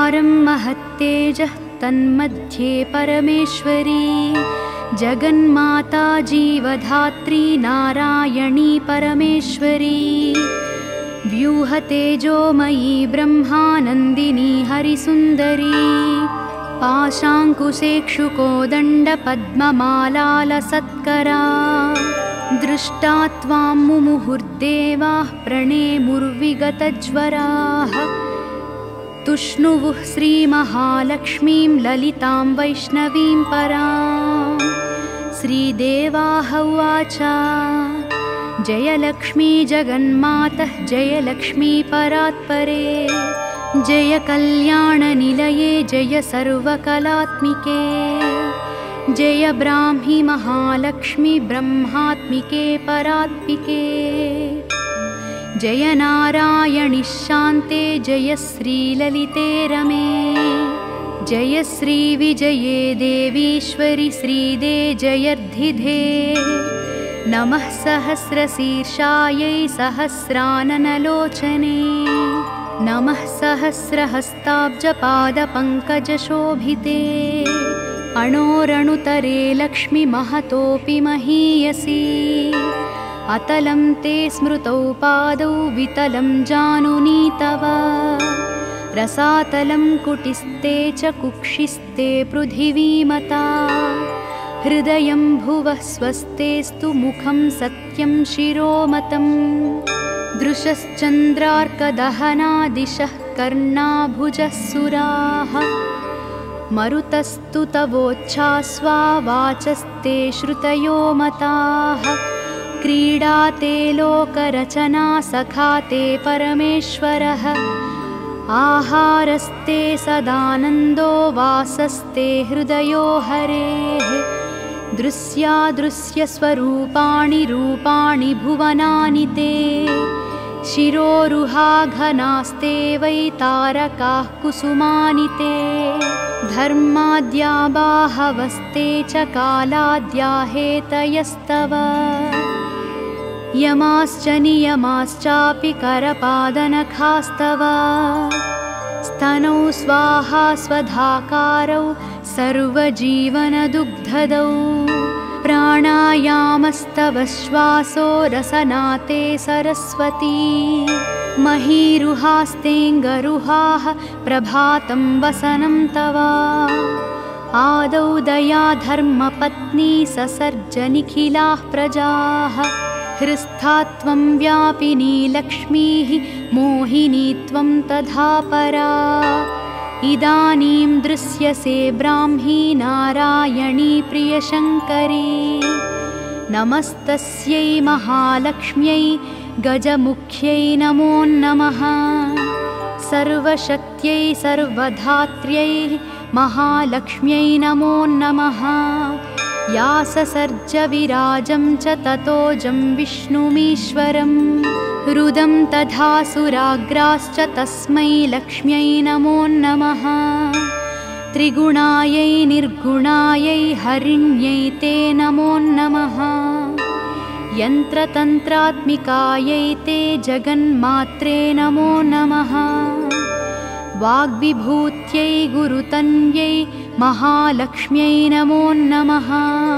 अपारं महत्तेजः तन्मध्ये परमेश्वरी जगन्माता जीवधात्री नारायणी परमेश्वरी व्यूहतेजोमयी ब्रह्मानन्दिनी हरिसुन्दरी पाशाङ्कुशेक्षुकोदण्डपद्ममालालसत्करा दृष्टा त्वां मुमुहुर्देवाः प्रणेमुर्विगतज्वराः तुष्णुवुः श्रीमहालक्ष्मीं ललितां वैष्णवीं परां श्रीदेवाः उवाच जय लक्ष्मी जगन्मातः जय लक्ष्मी परात्परे जय कल्याणनिलये जय सर्वकलात्मिके जय ब्राह्मी महालक्ष्मी ब्रह्मात्मिके परात्मिके जय नारायणि शान्ते जय श्रीललिते रमे जय श्रीविजये देवीश्वरि श्रीदे जयर्धिधे नमः सहस्रशीर्षायै सहस्राननलोचने नमः सहस्रहस्ताब्जपादपङ्कजशोभिते अणोरणुतरे लक्ष्मी महतोऽपि महीयसी अतलं ते स्मृतौ पादौ वितलं जानुनी तव रसातलं कुटिस्ते च कुक्षिस्ते पृथिवीमता हृदयं भुवः स्वस्तेस्तु मुखं सत्यं शिरोमतम् दृशश्चन्द्रार्कदहना दिशः कर्णाभुजः सुराः मरुतस्तु तवोच्छ्वासा वाचस्ते श्रुतयो मताः क्रीडा ते लोकरचना सखा ते परमेश्वरः आहारस्ते सदानन्दो वासस्ते हृदयो हरेः दृश्यादृश्यस्वरूपाणि रूपाणि भुवनानि ते शिरोरुहाघनास्ते वै तारकाः कुसुमानि ते धर्माद्या बाहवस्ते च कालाद्या हेतयस्तव यमाश्च नियमाश्चापि करपादनखास्तव स्तनौ स्वाहा स्वधाकारौ सर्वजीवनदुग्धदौ प्राणायामस्तव श्वासो रसनाते सरस्वती महीरुहास्तेऽङ्गरुहाः प्रभातं वसनं तव आदौ दया धर्मपत्नी ससर्जनिखिलाः प्रजाः हृस्था त्वं व्यापिनी लक्ष्मीः मोहिनी त्वं तथा परा इदानीं दृश्यसे ब्राह्मी नारायणी प्रियशङ्करी नमस्तस्यै महालक्ष्म्यै गजमुख्यै नमो नमः सर्वशक्त्यै सर्वधात्र्यै महालक्ष्म्यै नमो नमः या ससर्ज विराजं च ततोजं विष्णुमीश्वरं रुदं तथा सुराग्राश्च तस्मै लक्ष्म्यै नमो नमः त्रिगुणायै निर्गुणायै हरिण्यै ते नमो नमः यन्त्रतन्त्रात्मिकायै ते जगन्मात्रे नमो नमः वाग्विभूत्यै गुरुतन्यै महालक्ष्म्यै नमो नमः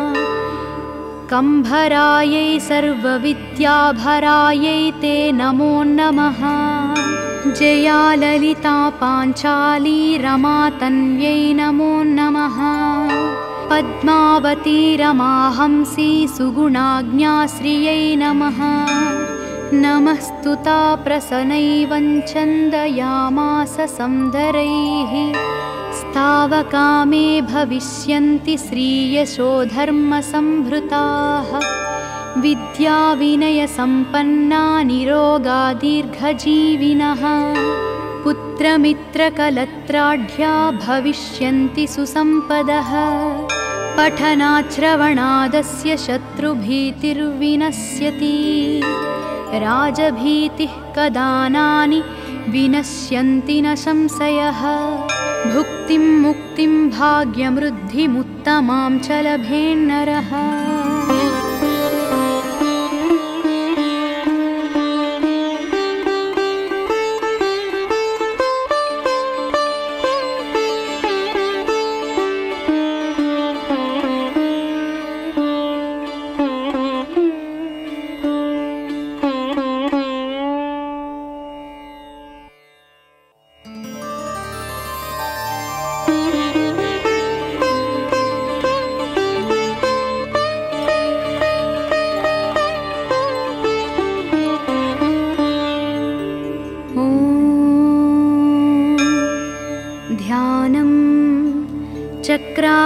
कम्भरायै सर्वविद्याभरायै ते नमो नमः जया ललिता पाञ्चाली रमा तन्व्यै नमो नमः पद्मावती रमाहंसी सुगुणाज्ञाश्रियै नमः नमस्तुता प्रसन्नैवं छन्दयामास संदरैः स्तावकामे भविष्यन्ति श्रीयशो धर्मसम्भृताः विद्याविनयसम्पन्ना निरोगा दीर्घजीविनः पुत्रमित्रकलत्राढ्या भविष्यन्ति सुसम्पदः पठनाश्रवणादस्य शत्रुभीतिर्विनश्यति राजभीतिः कदानानि विनश्यन्ति न संशयः भुक्तिं मुक्तिं भाग्यमृद्धिमुत्तमां च लभेन्नरः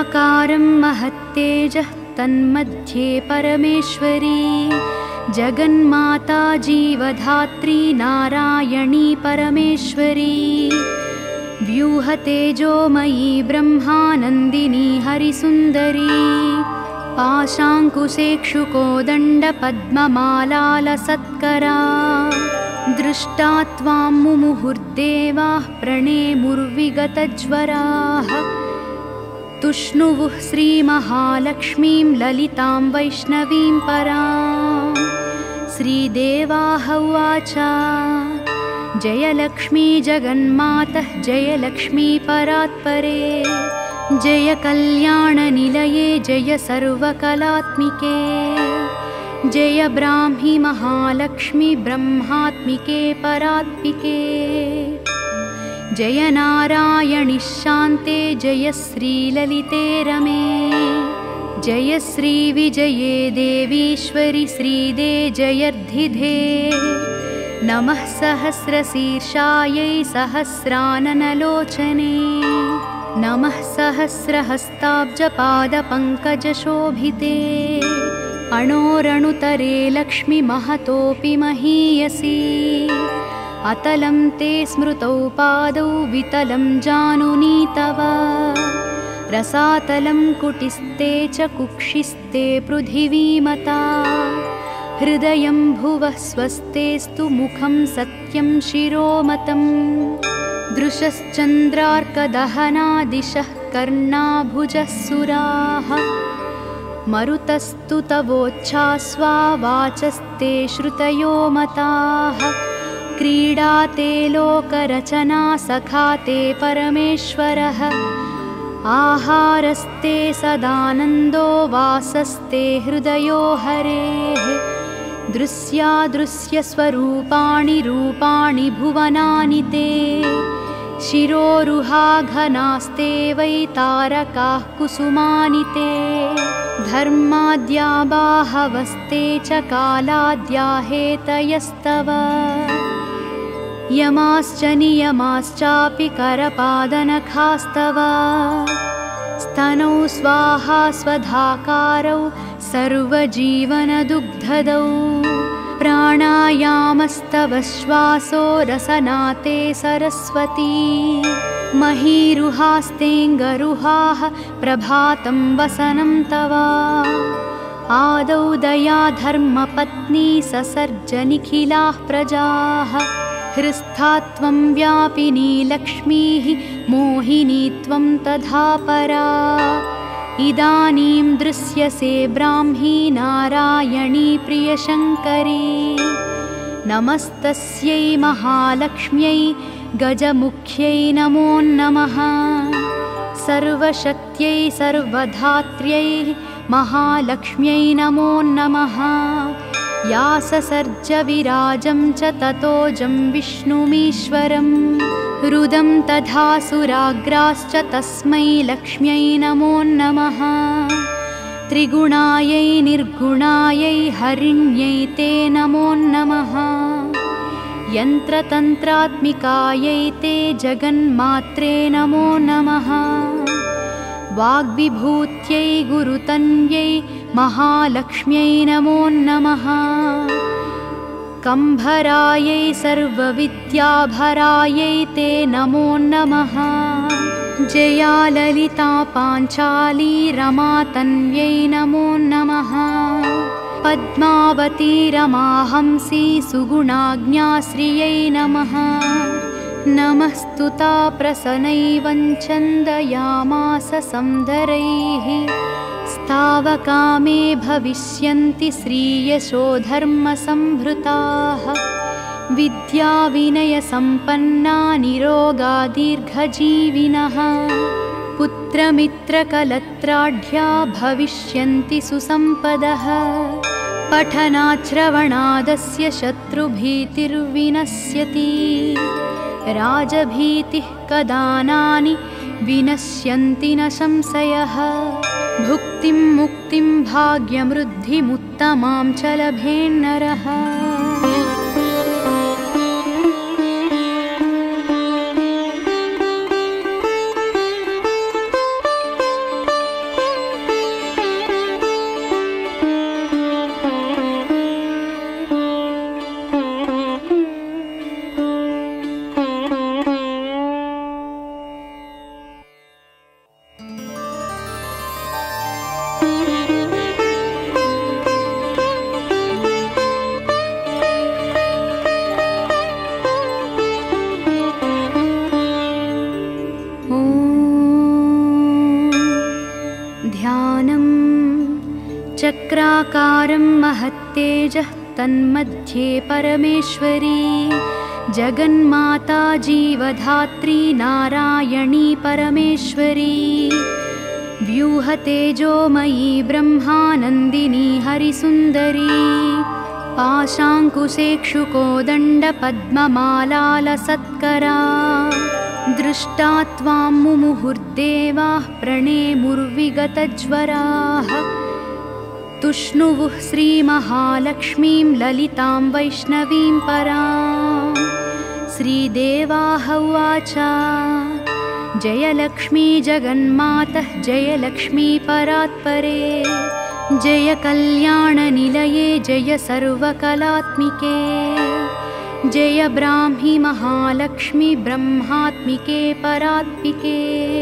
निराकारं महत्तेजः तन्मध्ये परमेश्वरी जगन्माता जीवधात्री नारायणी परमेश्वरी व्यूहतेजोमयी ब्रह्मानन्दिनी हरिसुन्दरी पाशाङ्कुशेक्षुकोदण्डपद्ममालालसत्करा दृष्टा त्वां मुमुहुर्देवाः प्रणेमुर्विगतज्वराः तुष्णुवुः श्रीमहालक्ष्मीं ललितां वैष्णवीं परां श्रीदेवाः उवाच जय लक्ष्मी जगन्मातः जय लक्ष्मी परात्परे जय कल्याणनिलये जय सर्वकलात्मिके जय ब्राह्मी महालक्ष्मी ब्रह्मात्मिके परात्मिके जय नारायणि शान्ते जय श्रीललिते रमे जय श्रीविजये देवीश्वरि श्रीदे जयर्धिधे नमः सहस्रशीर्षायै सहस्राननलोचने नमः सहस्रहस्ताब्जपादपङ्कजशोभिते अणोरणुतरे लक्ष्मी महतोऽपि महीयसी अतलं ते स्मृतौ पादौ वितलं जानुनी तव रसातलं कुटिस्ते च कुक्षिस्ते पृथिवीमता हृदयं भुवः स्वस्तेस्तु मुखं सत्यं शिरोमतम् दृशश्चन्द्रार्कदहना दिशः कर्णाभुजः सुराः मरुतस्तु तवोच्छ्वासा वाचस्ते श्रुतयो मताः क्रीडा ते लोकरचना सखा ते परमेश्वरः आहारस्ते सदानन्दो वासस्ते हृदयो हरेः दृश्यादृश्यस्वरूपाणि रूपाणि भुवनानि ते शिरोरुहाघनास्ते वै तारकाः कुसुमानि ते धर्माद्या बाहवस्ते च कालाद्या हेतयस्तव यमाश्च नियमाश्चापि करपादनखास्तव स्तनौ स्वाहा स्वधाकारौ सर्वजीवनदुग्धदौ प्राणायामस्तव श्वासो रसनाते सरस्वती महीरुहास्तेऽङ्गरुहाः प्रभातं वसनं तव आदौ दया धर्मपत्नी ससर्जनिखिलाः प्रजाः हृस्था त्वं व्यापिनी लक्ष्मीः मोहिनी त्वं तथा परा इदानीं दृश्यसे ब्राह्मी नारायणी प्रियशङ्करी नमस्तस्यै महालक्ष्म्यै गजमुख्यै नमो नमः सर्वशक्त्यै सर्वधात्र्यै महालक्ष्म्यै नमो नमः या ससर्ज विराजं च ततोजं विष्णुमीश्वरं रुदं तथा सुराग्राश्च तस्मै लक्ष्म्यै नमो नमः त्रिगुणायै निर्गुणायै हरिण्यै ते नमो नमः यन्त्रतन्त्रात्मिकायै ते जगन्मात्रे नमो नमः वाग्विभूत्यै गुरुतन्यै महालक्ष्म्यै नमो नमः कम्भरायै सर्वविद्याभरायै ते नमो नमः जया ललिता पाञ्चाली रमा तन्व्यै नमो नमः पद्मावती रमाहंसी सुगुणाज्ञाश्रियै नमः नमस्तुता प्रसन्नैवं छन्दयामास संदरैः स्तावकामे भविष्यन्ति श्रीयशोधर्मसम्भृताः विद्याविनयसम्पन्ना निरोगा दीर्घजीविनः पुत्रमित्रकलत्राढ्या भविष्यन्ति सुसम्पदः पठनाश्रवणादस्य शत्रुभीतिर्विनश्यति राजभीतिः कदानानि विनश्यन्ति न संशयः भुक्तिं मुक्तिं भाग्यमृद्धिमुत्तमां च लभेन्नरः ध्यानं चक्राकारं महत्तेजः तन्मध्ये परमेश्वरी जगन्माता जीवधात्री नारायणी परमेश्वरी व्यूहतेजोमयी ब्रह्मानन्दिनी हरिसुन्दरी पाशाङ्कुशेक्षुकोदण्डपद्ममालालसत्करा दृष्टा त्वां मुमुहुर्देवाः प्रणेमुर्विगतज्वराः तुष्णुवुः श्रीमहालक्ष्मीं ललितां वैष्णवीं परां श्रीदेवाः उवाच जयलक्ष्मी जगन्मातः जयलक्ष्मी परात्परे जय कल्याणनिलये जय सर्वकलात्मिके जय ब्राह्मी महालक्ष्मी ब्रह्मात्मिके परात्मिके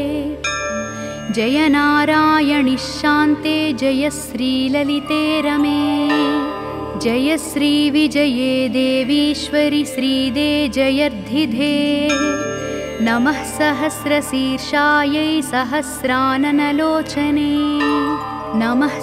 जय नारायणि शान्ते जय श्रीललिते रमे जय श्रीविजये देवीश्वरि श्रीदे जयर्धिधे नमः सहस्रशीर्षायै सहस्राननलोचने नमः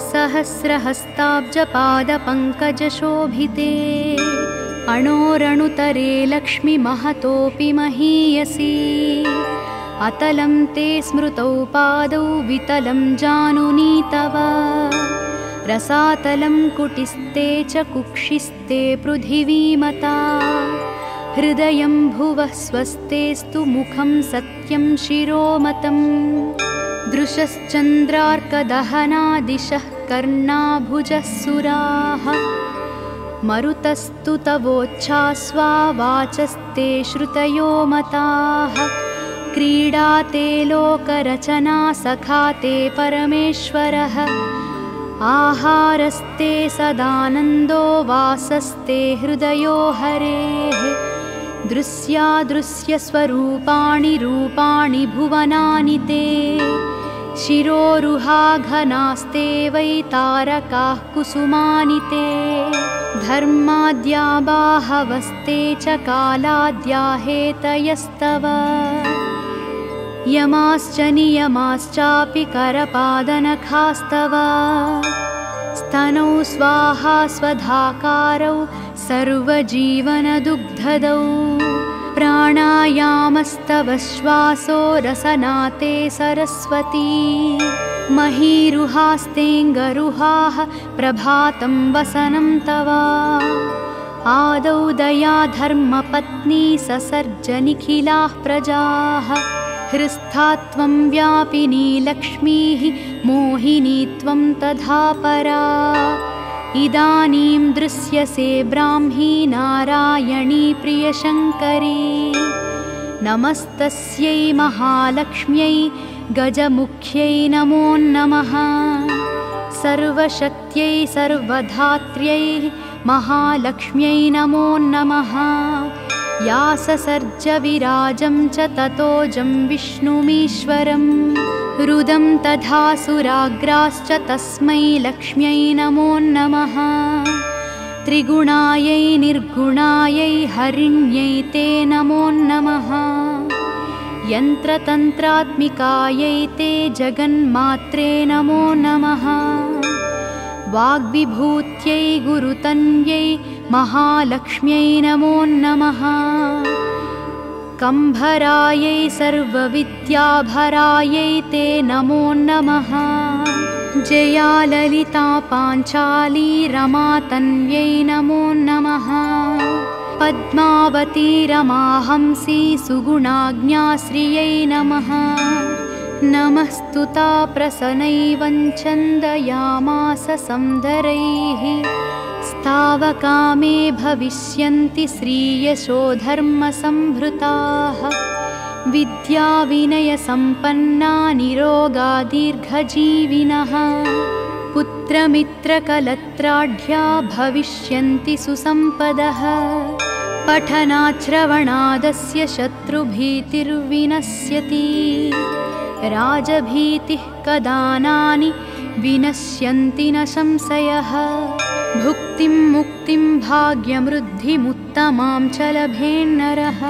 सहस्रहस्ताब्जपादपङ्कजशोभिते अणोरणुतरे लक्ष्मीमहतोऽपि महीयसी अतलं ते स्मृतौ पादौ वितलं जानुनी तव रसातलं कुटिस्ते च कुक्षिस्ते पृथिवीमता हृदयं भुवः स्वस्तेस्तु मुखं सत्यं शिरोमतम् दृशश्चन्द्रार्कदहनादिशः कर्णाभुजः सुराः मरुतस्तु तवोच्छ्वासा वाचस्ते श्रुतयो मताः क्रीडा ते लोकरचना सखा ते परमेश्वरः आहारस्ते सदानन्दो वासस्ते हृदयो हरेः दृश्यादृश्यस्वरूपाणि रूपाणि भुवनानि ते शिरोरुहाघनास्ते वै तारकाः कुसुमानि ते धर्माद्या बाहवस्ते च कालाद्या हेतयस्तव यमाश्च नियमाश्चापि करपादनखास्तव स्तनौ स्वाहा स्वधाकारौ सर्वजीवनदुग्धदौ प्राणायामस्तव श्वासो रसनाते सरस्वती महीरुहास्तेऽङ्गरुहाः प्रभातं वसनं तव आदौ दया धर्मपत्नी ससर्ज निखिलाः प्रजाः हृस्था त्वं व्यापिनी लक्ष्मीः मोहिनी त्वं तथा परा इदानीं दृश्यसे ब्राह्मी नारायणी प्रियशङ्करी नमस्तस्यै महालक्ष्म्यै गजमुख्यै नमो नमः सर्वशक्त्यै सर्वधात्र्यै महालक्ष्म्यै नमो नमः या ससर्ज विराजं च ततोजं विष्णुमीश्वरं रुदं तथा सुराग्राश्च तस्मै लक्ष्म्यै नमो नमः त्रिगुणायै निर्गुणायै हरिण्यै ते नमो नमः यन्त्रतन्त्रात्मिकायै ते जगन्मात्रे नमो नमः वाग्विभूत्यै गुरुतन्यै महालक्ष्म्यै नमो नमः कम्भरायै सर्वविद्याभरायै ते नमो नमः जया ललिता पाञ्चाली रमा तन्यै नमो नमः पद्मावती रमाहंसी सुगुणाज्ञाश्रियै नमः नमस्तुता प्रसन्नैवं छन्दयामास संदरैः स्तावकामे भविष्यन्ति श्रीयशो धर्मसम्भृताः विद्याविनयसम्पन्ना निरोगा दीर्घजीविनः पुत्रमित्रकलत्राढ्या भविष्यन्ति सुसम्पदः पठनाश्रवणादस्य शत्रुभीतिर्विनश्यति राजभीतिः कदानानि विनश्यन्ति न संशयः भुक्तिं मुक्तिं भाग्यमृद्धिमुत्तमां च लभेन्नरः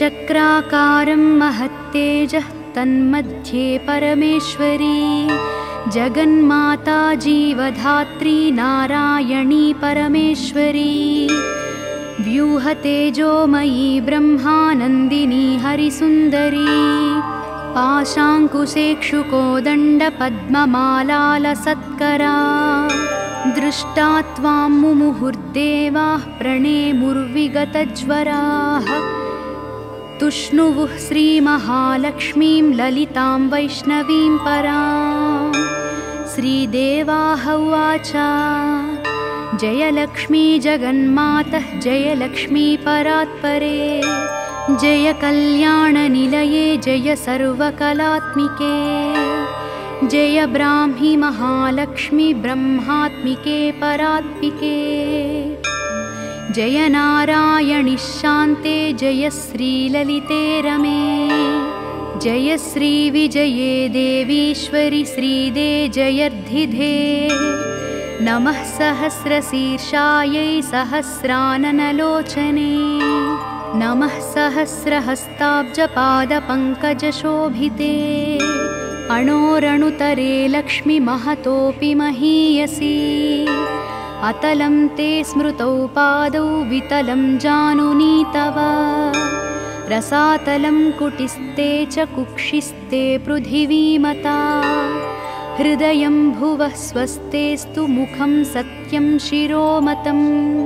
चक्राकारं महत्तेजः तन्मध्ये परमेश्वरी जगन्माता जीवधात्री नारायणी परमेश्वरी व्यूहतेजोमयी ब्रह्मानन्दिनी हरिसुन्दरी पाशाङ्कुशेक्षुकोदण्डपद्ममालालसत्करा दृष्टा त्वां मुमुहुर्देवाः प्रणेमुर्विगतज्वराः तुष्णुवुः श्रीमहालक्ष्मीं ललितां वैष्णवीं परां श्रीदेवाः उवाच जय लक्ष्मी जगन्मातः जय लक्ष्मी परात्परे जय कल्याणनिलये जय सर्वकलात्मिके जय ब्राह्मी महालक्ष्मी ब्रह्मात्मिके परात्मिके जय नारायणि शान्ते जय श्रीललिते रमे जय श्रीविजये देवीश्वरि श्रीदे जयर्धिधे नमः सहस्रशीर्षायै सहस्राननलोचने नमः सहस्रहस्ताब्जपादपङ्कजशोभिते अणोरणुतरे लक्ष्मीमहतोऽपि महीयसी अतलं ते स्मृतौ पादौ वितलं जानुनी तव रसातलं कुटिस्ते च कुक्षिस्ते पृथिवीमता हृदयं भुवः स्वस्तेस्तु मुखं सत्यं शिरोमतम्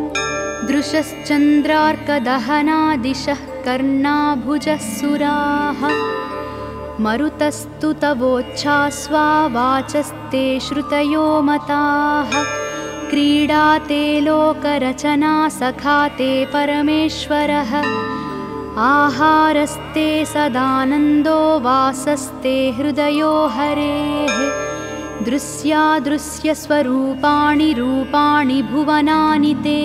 दृशश्चन्द्रार्कदहना दिशः कर्णाभुजः सुराः मरुतस्तु तवोच्छ्वासा वाचस्ते श्रुतयो मताः क्रीडा ते लोकरचना सखा ते परमेश्वरः आहारस्ते सदानन्दो वासस्ते हृदयो हरेः दृश्यादृश्यस्वरूपाणि रूपाणि भुवनानि ते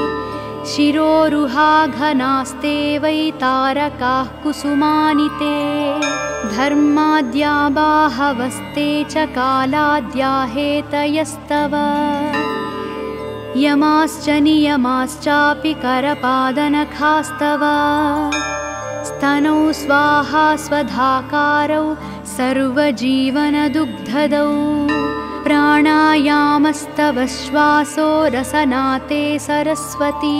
शिरोरुहाघनास्ते वै तारकाः कुसुमानि ते धर्माद्या बाहवस्ते च कालाद्या हेतयस्तव यमाश्च नियमाश्चापि करपादनखास्तव स्तनौ स्वाहा स्वधाकारौ सर्वजीवनदुग्धदौ प्राणायामस्तव श्वासो रसनाते सरस्वती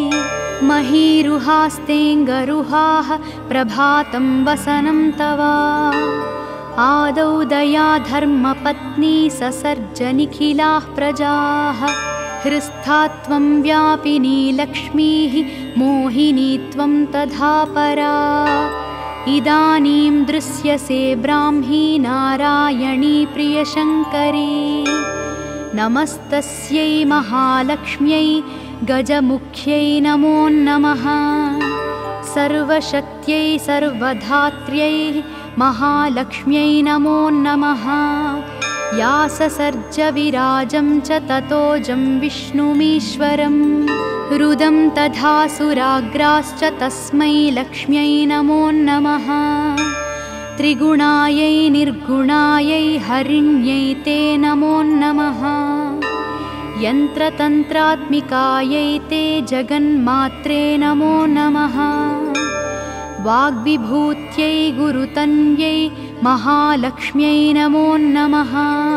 महीरुहास्तेऽङ्गरुहाः प्रभातं वसनं तव आदौ दया धर्मपत्नी ससर्जनिखिलाः प्रजाः हृस्था त्वं व्यापिनी लक्ष्मीः मोहिनी त्वं तथा परा इदानीं दृश्यसे ब्राह्मी नारायणी प्रियशङ्करी नमस्तस्यै महालक्ष्म्यै गजमुख्यै नमो नमः सर्वशक्त्यै सर्वधात्र्यै महालक्ष्म्यै नमो नमः या ससर्ज विराजं च ततोजं विष्णुमीश्वरं रुदं तथा सुराग्राश्च तस्मै लक्ष्म्यै नमो नमः त्रिगुणायै निर्गुणायै हरिण्यै ते नमो नमः यन्त्रतन्त्रात्मिकायै ते जगन्मात्रे नमो नमः वाग्विभूत्यै गुरुतन्यै महालक्ष्म्यै नमो नमः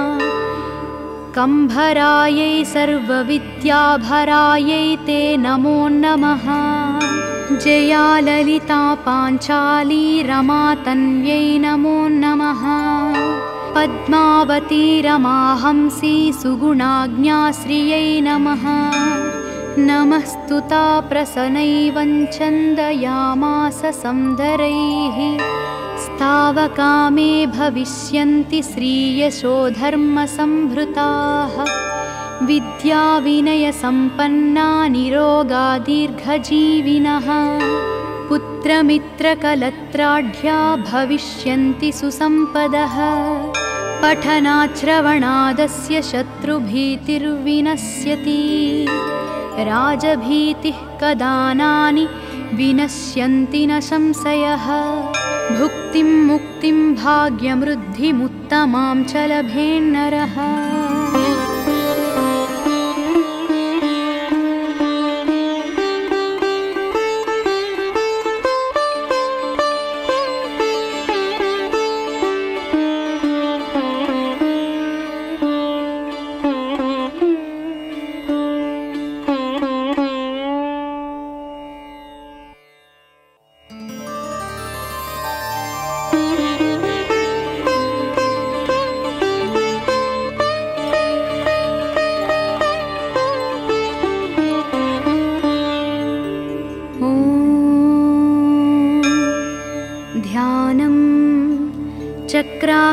कम्भरायै सर्वविद्याभरायै ते नमो नमः जया ललिता पाञ्चाली रमा तन्यै नमो नमः पद्मावती रमाहंसी सुगुणाज्ञाश्रियै नमः नमस्तुता प्रसन्नैवं छन्दयामास संदरैः स्तावकामे भविष्यन्ति श्रीयशोधर्मसम्भृताः विद्याविनयसम्पन्ना निरोगा दीर्घजीविनः पुत्रमित्रकलत्राढ्या भविष्यन्ति सुसम्पदः पठनाश्रवणादस्य शत्रुभीतिर्विनश्यति राजभीतिः कदानानि विनश्यन्ति न संशयः भुक्तिं मुक्तिं भाग्यमृद्धिमुत्तमां च लभेन्नरः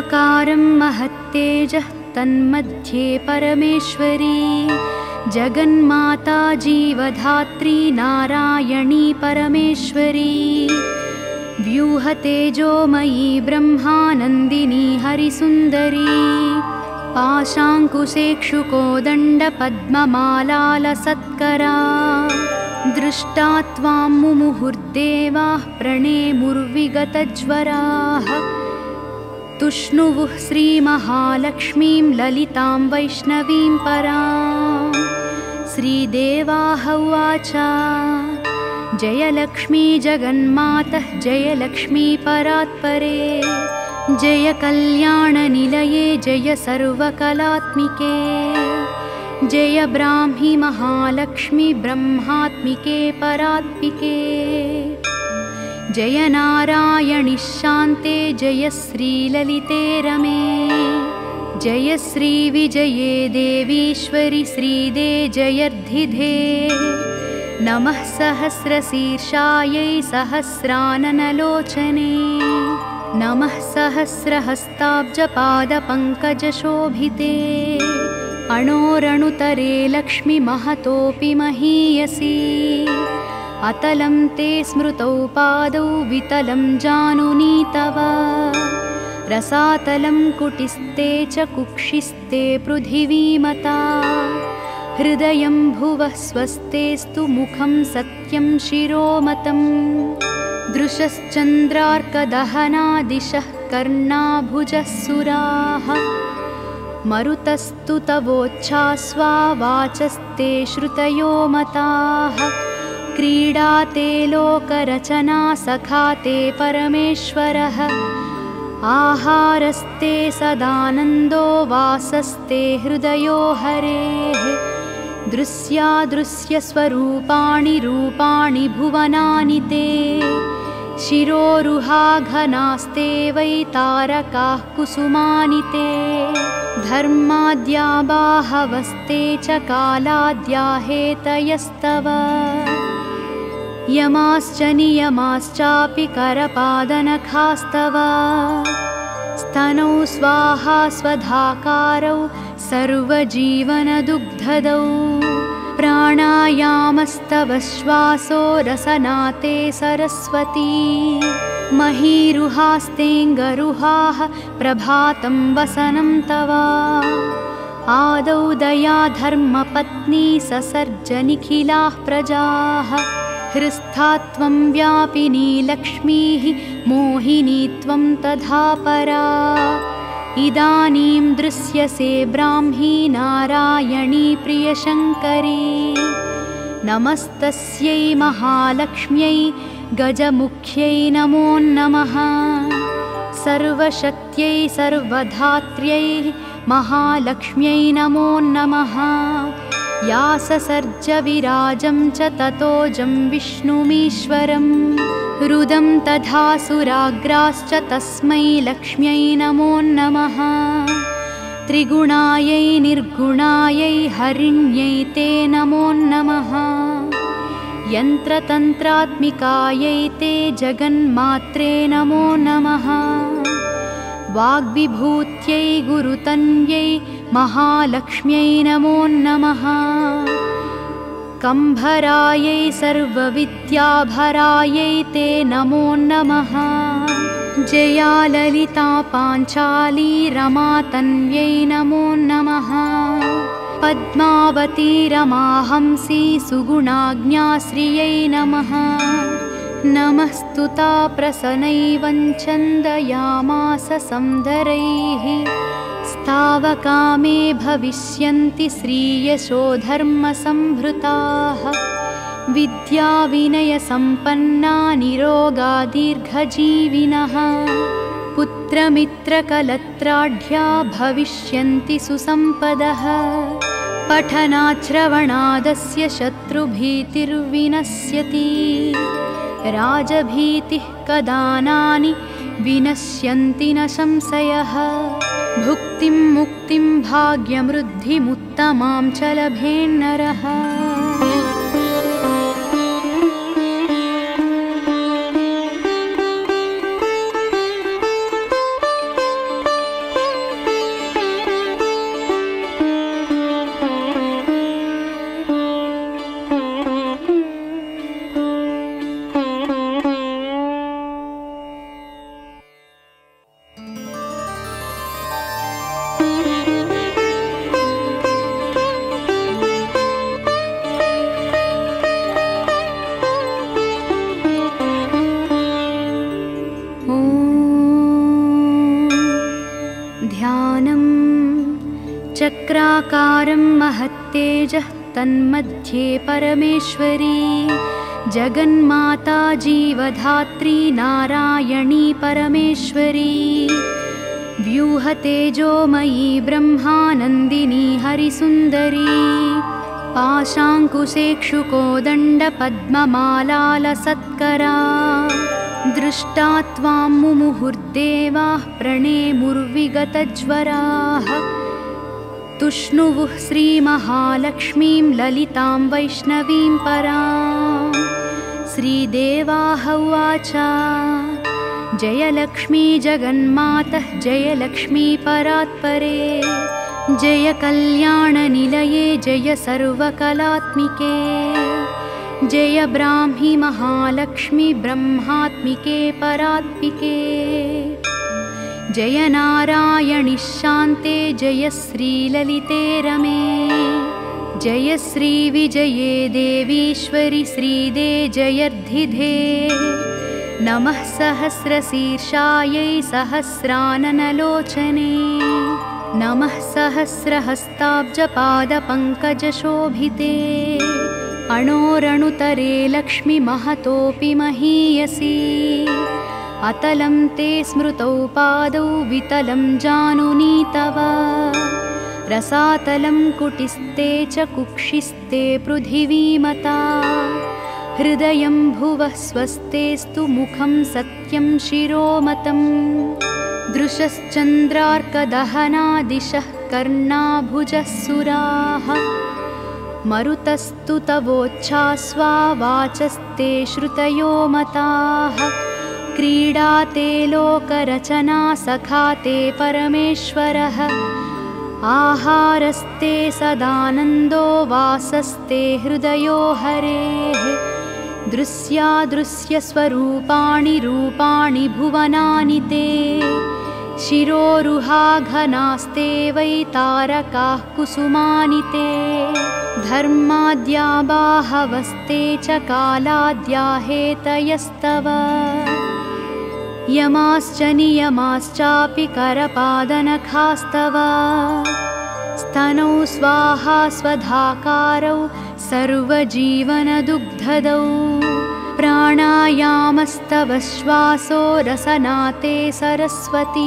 निराकारं महत्तेजः तन्मध्ये परमेश्वरी जगन्माता जीवधात्री नारायणी परमेश्वरी व्यूहतेजोमयी ब्रह्मानन्दिनी हरिसुन्दरी पाशाङ्कुशेक्षुकोदण्डपद्ममालालसत्करा दृष्टा त्वां मुमुहुर्देवाः प्रणेमुर्विगतज्वराः तुष्णुवुः श्रीमहालक्ष्मीं ललितां वैष्णवीं परां श्रीदेवाः उवाच जय लक्ष्मी जगन्मातः जय लक्ष्मी परात्परे जय कल्याणनिलये जय सर्वकलात्मिके जय ब्राह्मी महालक्ष्मी ब्रह्मात्मिके परात्मिके जय नारायणि शान्ते जय श्रीललिते रमे जय श्रीविजये देवीश्वरि श्रीदे जयर्धिधे नमः सहस्रशीर्षायै सहस्राननलोचने नमः सहस्रहस्ताब्जपादपङ्कजशोभिते अणोरणुतरे लक्ष्मीमहतोऽपि महीयसी अतलं ते स्मृतौ पादौ वितलं जानुनी तव रसातलं कुटिस्ते च कुक्षिस्ते पृथिवीमता हृदयं भुवः स्वस्तेस्तु मुखं सत्यं शिरोमतम् दृशश्चन्द्रार्कदहना दिशः कर्णाभुजः सुराः मरुतस्तु तवोच्छ्वासा वाचस्ते श्रुतयो मताः क्रीडा ते लोकरचना सखा ते परमेश्वरः आहारस्ते सदानन्दो वासस्ते हृदयो हरेः दृश्यादृश्यस्वरूपाणि रूपाणि भुवनानि ते शिरोरुहाघनास्ते वै तारकाः कुसुमानि ते धर्माद्या बाहवस्ते च कालाद्या हेतयस्तव यमाश्च नियमाश्चापि करपादनखास्तव स्तनौ स्वाहा स्वधाकारौ सर्वजीवनदुग्धदौ प्राणायामस्तव श्वासो रसनाते सरस्वती महीरुहास्तेऽङ्गरुहाः प्रभातं वसनं तव आदौ दया धर्मपत्नी ससर्जनिखिलाः प्रजाः हृस्था त्वं व्यापिनी लक्ष्मीः मोहिनी त्वं तथा परा इदानीं दृश्यसे ब्राह्मी नारायणी प्रियशङ्करी नमस्तस्यै महालक्ष्म्यै गजमुख्यै नमो नमः सर्वशक्त्यै सर्वधात्र्यै महालक्ष्म्यै नमो नमः या ससर्ज विराजं च ततोजं विष्णुमीश्वरं रुदं तथा सुराग्राश्च तस्मै लक्ष्म्यै नमो नमः त्रिगुणायै निर्गुणायै हरिण्यै ते नमो नमः यन्त्रतन्त्रात्मिकायै ते जगन्मात्रे नमो नमः वाग्विभूत्यै गुरुतन्यै महालक्ष्म्यै नमो नमः कम्भरायै सर्वविद्याभरायै ते नमो नमः जया ललिता पाञ्चाली रमा तन्व्यै नमो नमः पद्मावती रमाहंसी सुगुणाज्ञाश्रियै नमः नमस्तुता प्रसन्नैवं छन्दयामास संदरैः स्तावकामे भविष्यन्ति श्रीयशोधर्मसम्भृताः विद्याविनयसम्पन्ना निरोगा दीर्घजीविनः पुत्रमित्रकलत्राढ्या भविष्यन्ति सुसम्पदः पठनाश्रवणादस्य शत्रुभीतिर्विनश्यति राजभीतिः कदानानि विनश्यन्ति न संशयः भुक्तिं मुक्तिं भाग्यमृद्धिमुत्तमां च लभेन्नरः चक्राकारं महत्तेजः तन्मध्ये परमेश्वरी जगन्माता जीवधात्री नारायणी परमेश्वरी व्यूहतेजोमयी ब्रह्मानन्दिनी हरिसुन्दरी पाशाङ्कुशेक्षुकोदण्डपद्ममालालसत्करा दृष्टा त्वां मुमुहुर्देवाः प्रणेमुर्विगतज्वराः तुष्णुवुः श्रीमहालक्ष्मीं ललितां वैष्णवीं परां श्रीदेवाः उवाच जय लक्ष्मी जगन्मातः जय लक्ष्मी परात्परे जय कल्याणनिलये जय सर्वकलात्मिके जय ब्राह्मी महालक्ष्मी ब्रह्मात्मिके परात्मिके जय नारायणि शान्ते जय श्रीललिते रमे जय श्रीविजये देवीश्वरि श्रीदे जयर्धिधे नमः सहस्रशीर्षायै सहस्राननलोचने नमः सहस्रहस्ताब्जपादपङ्कजशोभिते अणोरणुतरे लक्ष्मी महतोऽपि महीयसी अतलं ते स्मृतौ पादौ वितलं जानुनी तव रसातलं कुटिस्ते च कुक्षिस्ते पृथिवीमता हृदयं भुवः स्वस्तेस्तु मुखं सत्यं शिरोमतम् दृशश्चन्द्रार्कदहना दिशः कर्णाभुजः सुराः मरुतस्तु तवोच्छ्वासा वाचस्ते श्रुतयो मताः क्रीडा ते लोकरचना सखा ते परमेश्वरः आहारस्ते सदानन्दो वासस्ते हृदयो हरेः दृश्यादृश्यस्वरूपाणि रूपाणि भुवनानि ते शिरोरुहाघनास्ते वै तारकाः कुसुमानि ते धर्माद्या बाहवस्ते च कालाद्या हेतयस्तव यमाश्च नियमाश्चापि करपादनखास्तव स्तनौ स्वाहा स्वधाकारौ सर्वजीवनदुग्धदौ प्राणायामस्तव श्वासो रसनाते सरस्वती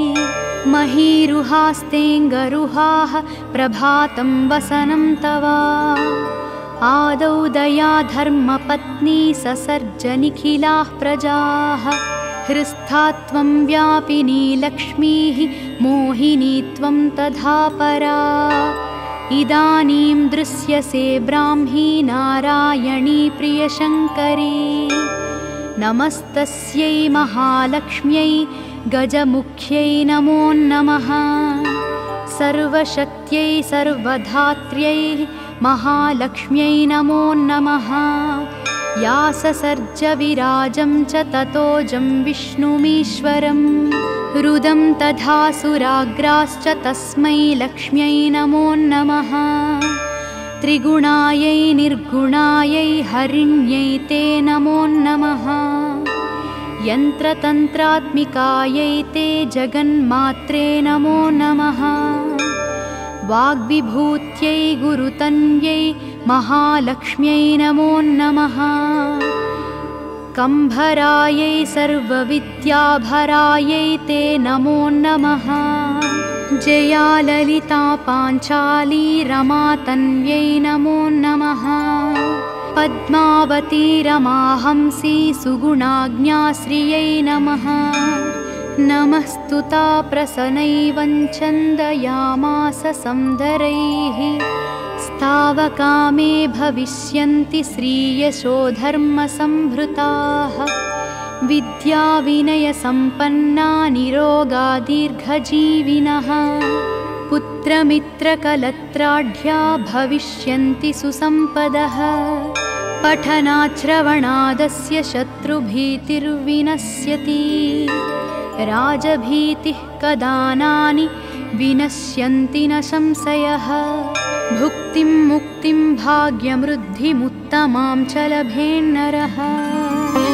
महीरुहास्तेऽङ्गरुहाः प्रभातं वसनं तव आदौ दया धर्मपत्नी ससर्जनिखिलाः प्रजाः हृस्था त्वं व्यापिनी लक्ष्मीः मोहिनी त्वं तथा परा इदानीं दृश्यसे ब्राह्मी नारायणी प्रियशङ्करी नमस्तस्यै महालक्ष्म्यै गजमुख्यै नमो नमः सर्वशक्त्यै सर्वधात्र्यै महालक्ष्म्यै नमो नमः या ससर्ज विराजं च ततोजं विष्णुमीश्वरं रुदं तथा सुराग्राश्च तस्मै लक्ष्म्यै नमो नमः त्रिगुणायै निर्गुणायै हरिण्यै ते नमो नमः यन्त्रतन्त्रात्मिकायै ते जगन्मात्रे नमो नमः वाग्विभूत्यै गुरुतन्यै महालक्ष्म्यै नमो नमः कम्भरायै सर्वविद्याभरायै ते नमो नमः जया ललिता पाञ्चाली रमा तन्व्यै नमो नमः पद्मावती रमाहंसी सुगुणाज्ञाश्रियै नमः नमस्तुता प्रसनैवञ्छन्दयामास संदरैः स्तावकामे भविष्यन्ति श्रीयशो धर्मसम्भृताः विद्याविनयसम्पन्ना निरोगा दीर्घजीविनः पुत्रमित्रकलत्राढ्या भविष्यन्ति सुसम्पदः पठनाश्रवणादस्य शत्रुभीतिर्विनश्यति राजभीतिः कदानानि विनश्यन्ति न संशयः भुक्तिं मुक्तिं भाग्यमृद्धिमुत्तमां च लभेन्नरः।